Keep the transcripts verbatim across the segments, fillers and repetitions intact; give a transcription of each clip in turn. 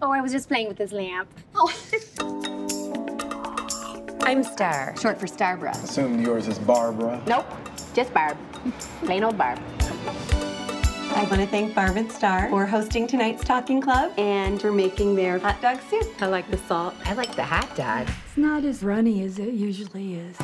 Oh, I was just playing with this lamp. Oh. I'm Star, short for Starbra. Assume yours is Barbara. Nope, just Barb. Plain old Barb. I want to thank Barb and Star for hosting tonight's Talking Club and for making their hot dog soup. I like the salt. I like the hot dog. It's not as runny as it usually is.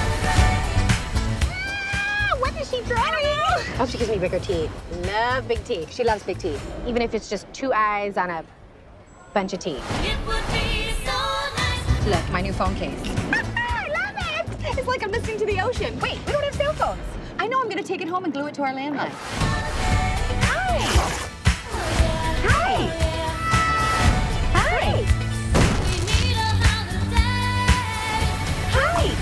Ah, what is she trying? I hope she gives me bigger teeth. Love big teeth. She loves big teeth. Even if it's just two eyes on a bunch of teeth. It would be so nice. Look, my new phone case. I love it! It's like I'm listening to the ocean. Wait, we don't have cell phones. I know I'm gonna take it home and glue it to our landline. Hi! Hi! Hi! Hi!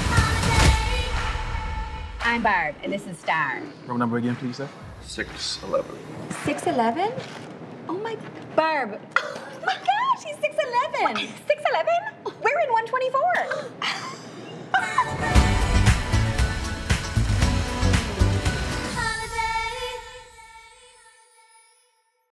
I'm Barb, and this is Star. Room number again, please, sir? six eleven. six eleven? Oh my... Barb. Oh my gosh, he's six eleven! six eleven? We're in one